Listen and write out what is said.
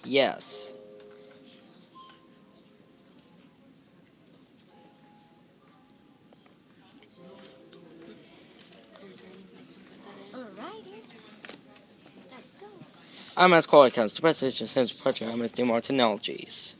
Yes. IMAX quality comes to PlayStation Sense Project IMAX New Technologies.